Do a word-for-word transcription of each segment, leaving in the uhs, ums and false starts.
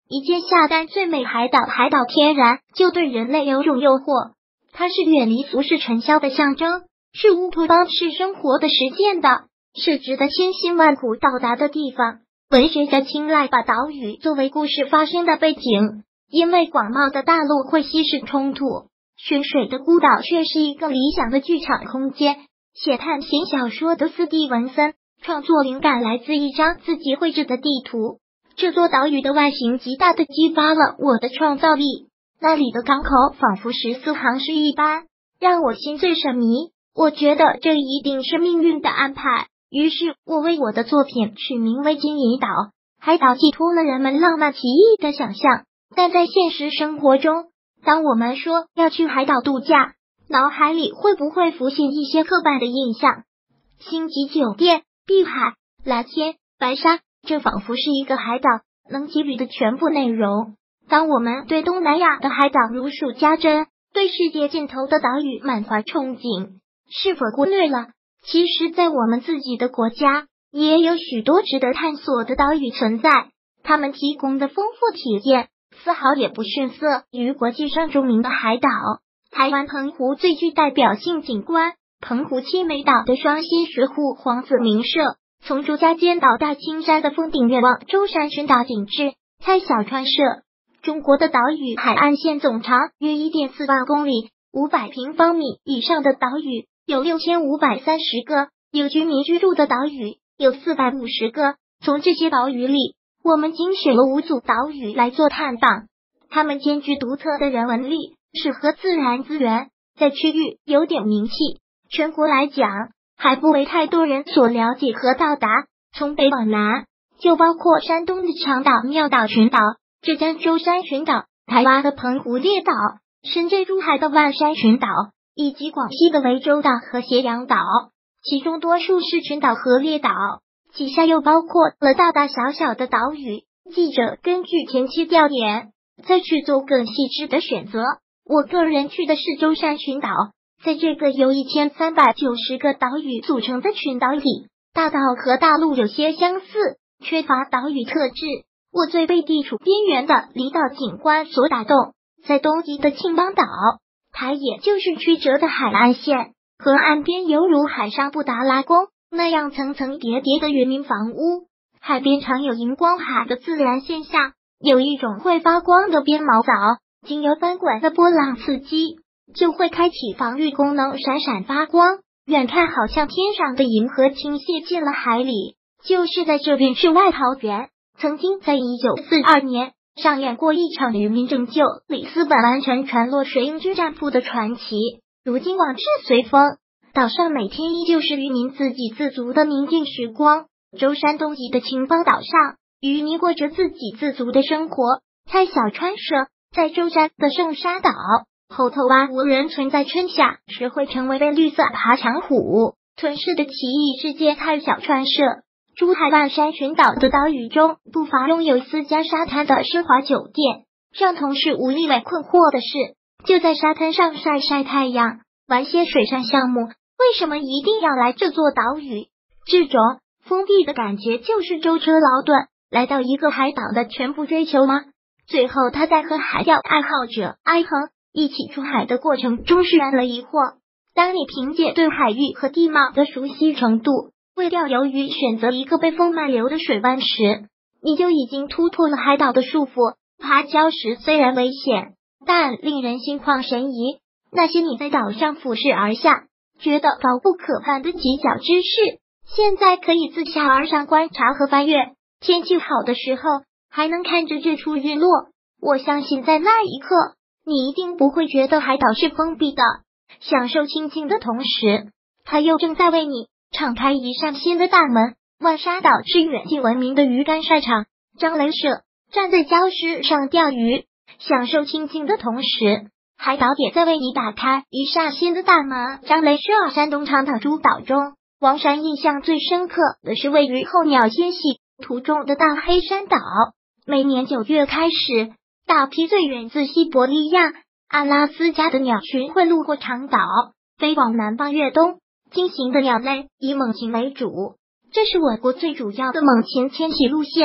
一键下单最美海岛，海岛天然就对人类有种诱惑，它是远离俗世尘嚣的象征，是乌托邦式生活的实践的，是值得千辛万苦到达的地方。文学家青睐把岛屿作为故事发生的背景，因为广袤的大陆会稀释冲突，悬水的孤岛却是一个理想的剧场空间。写探险小说的斯蒂文森创作灵感来自一张自己绘制的地图，这座岛屿的外形极大地激发了我的创造力，那里的港口仿佛十四行诗一般，让我心醉神迷。我觉得这一定是命运的安排，于是我为我的作品取名为金银岛。海岛寄托了人们浪漫奇异的想象，但在现实生活中，当我们说要去海岛度假，脑海里会不会浮现一些刻板的印象？星级酒店、碧海、蓝天、白沙，这仿佛是一个海岛能给予的全部内容。当我们对东南亚的海岛如数家珍，对世界尽头的岛屿满怀憧憬，是否忽略了其实在我们自己的国家也有许多值得探索的岛屿存在，他们提供的丰富体验丝毫也不逊色于国际上著名的海岛。台湾澎湖最具代表性景观，澎湖七美岛的双星石户皇子民舍，从朱家尖岛大青山的峰顶远望舟山群岛景致，蔡小川社。中国的岛屿海岸线总长约 一点四万公里，五百平方米以上的岛屿有六千五百三十个，有居民居住的岛屿有四百五十个。从这些岛屿里，我们精选了五组岛屿来做探访，它们兼具独特的人文力，适合自然资源，在区域有点名气，全国来讲还不为太多人所了解和到达。从北往南，就包括山东的长岛、妙岛群岛，浙江舟山群岛，台湾的澎湖列岛，深圳珠海的万山群岛，以及广西的涠洲岛和斜阳岛，其中多数是群岛和列岛，其下又包括了大大小小的岛屿。记者根据前期调研，再去做更细致的选择。我个人去的是舟山群岛，在这个由一千三百九十个岛屿组成的群岛里，大岛和大陆有些相似，缺乏岛屿特质。我最被地处边缘的离岛景观所打动，在东极的青帮岛，它也就是曲折的海岸线，河岸边犹如海上布达拉宫那样层层叠叠的人民房屋，海边常有荧光海的自然现象，有一种会发光的边毛藻，经由翻滚的波浪刺激，就会开启防御功能，闪闪发光，远看好像天上的银河倾泻进了海里。就是在这片世外桃源，曾经在一九四二年上演过一场渔民拯救里斯本完沉船落水英之战俘的传奇。如今往事随风，岛上每天依旧是渔民自给自足的宁静时光。舟山东极的青帮岛上，渔民过着自给自足的生活。蔡小川社在舟山的圣沙岛，后头湾无人村在春夏时会成为被绿色爬墙虎吞噬的奇异世界。蔡小川社珠海万山群岛的岛屿中，不乏拥有私家沙滩的奢华酒店，让同事无一为困惑的是，就在沙滩上晒晒太阳，玩些水上项目，为什么一定要来这座岛屿？这种封闭的感觉就是舟车劳顿来到一个海岛的全部追求吗？最后他在和海钓爱好者哀恒一起出海的过程中释然了疑惑。当你凭借对海域和地貌的熟悉程度，为钓鱿鱼选择一个被风漫流的水湾时，你就已经突破了海岛的束缚。爬礁时虽然危险，但令人心旷神怡。那些你在岛上俯视而下，觉得高不可攀的犄角之势，现在可以自下而上观察和翻阅。天气好的时候，还能看着日出日落。我相信在那一刻，你一定不会觉得海岛是封闭的。享受清静的同时，它又正在为你敞开一扇新的大门。万沙岛是远近闻名的鱼竿晒场，张雷社站在礁石上钓鱼，享受清静的同时，海岛也在为你打开一扇新的大门。张雷社山东长岛诸岛中，王山印象最深刻的是位于候鸟迁徙途中的大黑山岛。每年九月开始，大批最远自西伯利亚、阿拉斯加的鸟群会路过长岛，飞往南方越冬。经行的鸟类以猛禽为主，这是我国最主要的猛禽迁徙路线。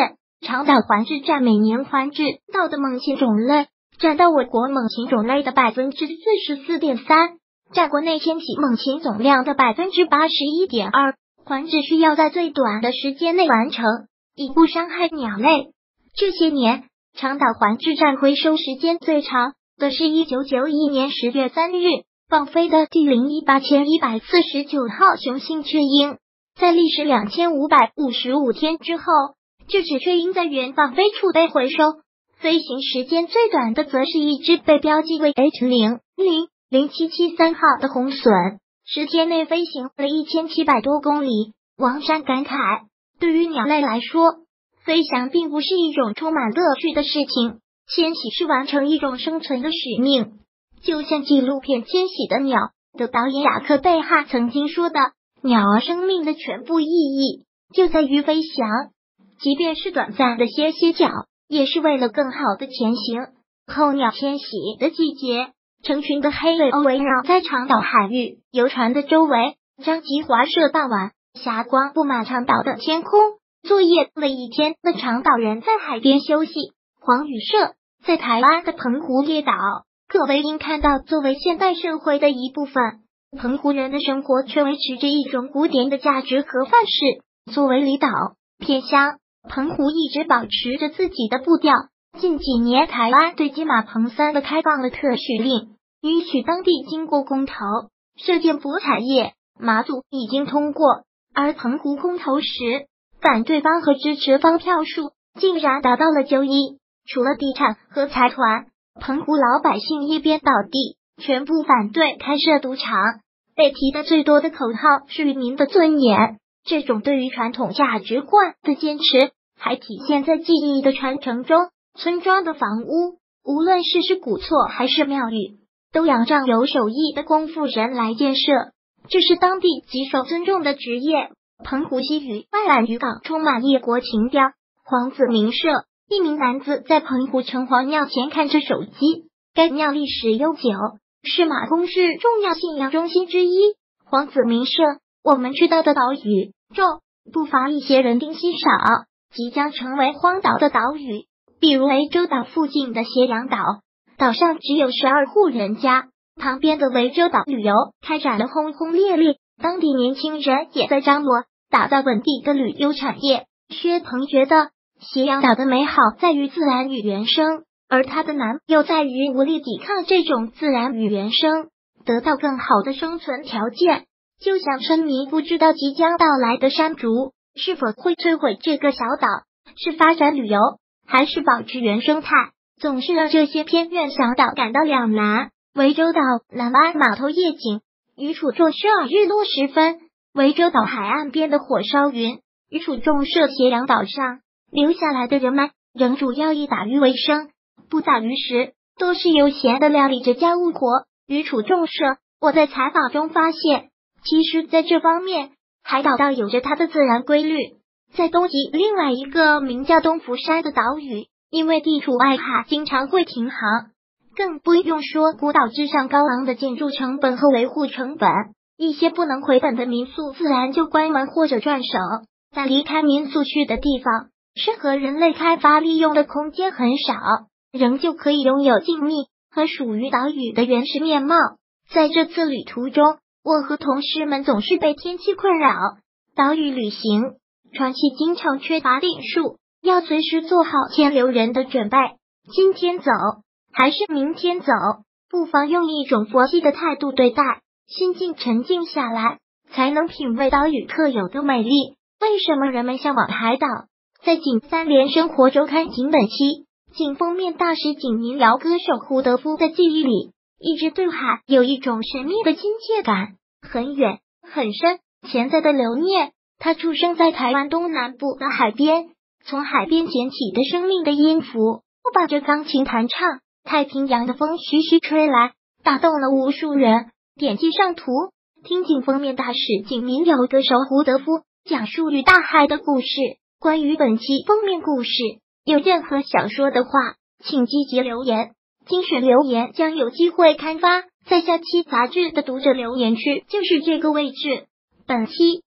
长岛环雉占每年环雉岛的猛禽种类占到我国猛禽种类的百分之四十四点三，占国内迁徙猛禽总量的百分之八十一点二。环雉需要在最短的时间内完成，以不伤害鸟类。这些年，长岛环雉占回收时间最长的是一九九一年十月三日放飞的第零一八千一百四十九号雄性雀鹰，在历时两千五百五十五天之后，这只雀鹰在原放飞处被回收。飞行时间最短的则是一只被标记为 H 零零零七七三号的红隼，十天内飞行了一千七百多公里。王山感慨，对于鸟类来说，飞翔并不是一种充满乐趣的事情，迁徙是完成一种生存的使命。就像纪录片《迁徙的鸟》的导演雅克贝哈曾经说的，鸟儿生命的全部意义就在于飞翔，即便是短暂的歇歇脚，也是为了更好的前行。候鸟迁徙的季节，成群的黑尾鸥围绕在长岛海域游船的周围，张吉华社傍晚，霞光布满长岛的天空。作业了一天的长岛人在海边休息。黄宇社在台湾的澎湖列岛，可谓应看到作为现代社会的一部分。澎湖人的生活却维持着一种古典的价值和范式。作为离岛偏乡，澎湖一直保持着自己的步调。近几年，台湾对金马澎三的开放了特许令，允许当地经过公投设建博彩业。马祖已经通过，而澎湖公投时，反对方和支持方票数竟然达到了九一。除了地产和财团，澎湖老百姓一边倒地，全部反对开设赌场。被提的最多的口号是渔民的尊严。这种对于传统价值观的坚持，还体现在技艺的传承中。村庄的房屋，无论是是古厝还是庙宇，都仰仗有手艺的工妇人来建设，这是当地极受尊重的职业。澎湖西屿外兰渔港充满异国情调。黄子明社，一名男子在澎湖城隍庙前看着手机。该庙历史悠久，是马公市重要信仰中心之一。黄子明社，我们知道的岛屿中，不乏一些人丁稀少，即将成为荒岛的岛屿，比如涠洲岛附近的斜阳岛，岛上只有十二户人家，旁边的涠洲岛旅游开展了轰轰烈烈，当地年轻人也在张罗打造本地的旅游产业。薛鹏觉得斜阳岛的美好在于自然与原生，而它的难又在于无力抵抗这种自然与原生，得到更好的生存条件。就像村民不知道即将到来的山竹是否会摧毁这个小岛，是发展旅游还是保持原生态，总是让这些偏远小岛感到两难。涠洲岛南湾码头夜景，渔处众社日落时分，涠洲岛海岸边的火烧云，渔处众社斜阳岛上留下来的人们仍主要以打鱼为生，不打鱼时都是悠闲的料理着家务活。渔处众社，我在采访中发现，其实在这方面，海岛道有着它的自然规律。在东极另外一个名叫东福山的岛屿，因为地处外海，经常会停航，更不用说孤岛之上高昂的建筑成本和维护成本，一些不能回本的民宿自然就关门或者转手。在离开民宿区的地方，适合人类开发利用的空间很少，仍旧可以拥有静谧和属于岛屿的原始面貌。在这次旅途中，我和同事们总是被天气困扰。岛屿旅行，船期经常缺乏定数，要随时做好牵留人的准备。今天走还是明天走，不妨用一种佛系的态度对待，心境沉静下来，才能品味岛屿特有的美丽。为什么人们向往海岛？在景三联生活周刊景本期，景封面大使景民谣歌手胡德夫的记忆里，一直对海有一种神秘的亲切感，很远很深潜在的留念。他出生在台湾东南部的海边，从海边捡起的生命的音符，我把这钢琴弹唱，太平洋的风徐徐吹来，打动了无数人。点击上图，听景封面大使景民谣歌手胡德夫讲述与大海的故事。关于本期封面故事，有任何想说的话，请积极留言，精选留言将有机会刊发在下期杂志的读者留言区，就是这个位置。本期